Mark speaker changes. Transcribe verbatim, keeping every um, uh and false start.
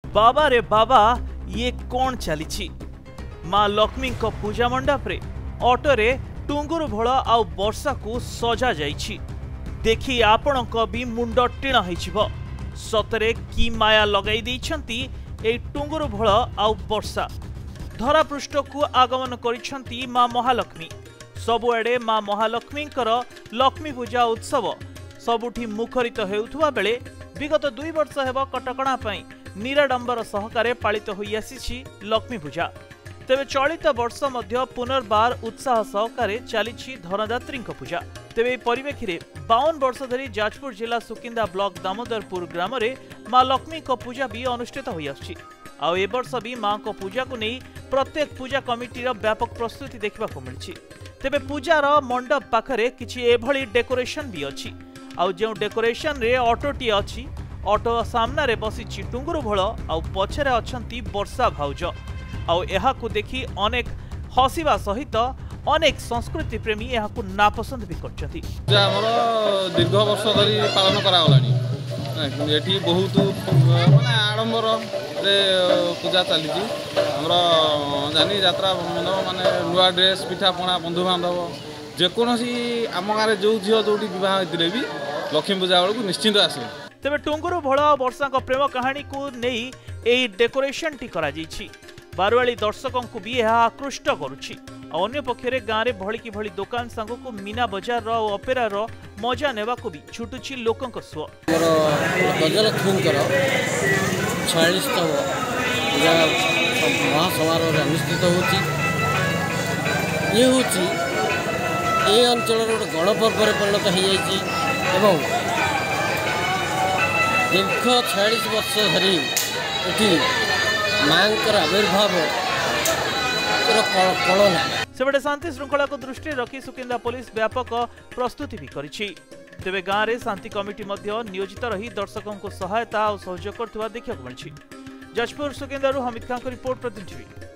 Speaker 1: बाबा रे बाबा ये कौन चली माँ लक्ष्मी को पूजा मंडप रे ऑटोरे टुंगुर भोल आउ वर्षा को सजा जाइछि। देखि आपणक भी मुंड टिण होइछिबो। सतरे की माया लगाई दैछंती ए टुंगुर भोल आउ वर्षा। धरापृष्ठ को आगमन करिछंती माँ महालक्ष्मी। सबुआडे माँ महालक्ष्मींकर लक्ष्मी पूजा उत्सव सबुठी मुखरित हेउथुवा बेले विगत दुई वर्ष हेब कटकणा पई निराडंबर सहकारे पालित होई आसीछि लक्ष्मी पूजा। तेबे चलित वर्ष मध्य पुनर्बार उत्साह सहकारे चलीछि धनदात्री पूजा। तेबे परिवेक्षी बावन वर्ष धरी जाजपुर जिला सुकिंदा ब्लॉक दामोदरपुर ग्राम रे माँ लक्ष्मी को पूजा भी अनुष्ठित होई आछि। आ ए वर्ष भी माँ को पूजा को नहीं प्रत्येक पूजा कमिटीर व्यापक प्रस्तुति देखा मिली। तेबे पूजार मंडप पाखरे किछि एभली डेकोरेशन भी अछि। आउ जो डेकोरेशन रे ऑटोटी अछि, ऑटो सामना रे बसी टुंगुर भोल आउ पछरे अछंती वर्षा भाउज। आउ एहाकु देखि अनेक हसिबा सहित अनेक संस्कृति प्रेमी एहाकु नापसंद भी करछथि।
Speaker 2: हमर दीर्घ वर्ष धरि पालन करा गलानी एठी बहुत माने आडंबर रे पूजा चली। हमर जानी यात्रा माने नुआ ड्रेस पिठा पणा बंधु बांधव जेकोसी आम गाँव जो झील जो बह होते भी लक्ष्मी पूजा बेलू निश्चिंत आसे।
Speaker 1: तेबे टुंगुर भोल वर्षा प्रेम कहानी को नहीं एही डेकोरेशन टी करा जाइछि। बारुआली दर्शकों को भी यह आकृष्ट करुछि। अन्य पक्षरे गाँव में भली कि भली दुकान सांग को मीना बजार रो अपेरा रो मजा नेवा को भी छुटुछि लोकों को स्व।
Speaker 3: गजलक्ष्मी छयालीसतम पूजा महासमारोह अनुष्ठित होछि। ये होछि ए अंचल गोटे गणपर्व परिणत हो जाइछि एवं दीर्घ छयालीस वर्ष धरी एटी मांकर आविर्भाव कलना।
Speaker 1: सेबडे शांति श्रृंखला को दृष्टि रखी सुकिंदा पुलिस व्यापक प्रस्तुति भी करिछि। तेबे गाँव में शांति कमिटी मध्य नियोजित रही दर्शकों को सहायता और सहयोग करथुवा देखिବାକୁ मिलिछि। जाजपुर सुकिंदारू हमिद खान को रिपोर्ट प्रतिनिधि।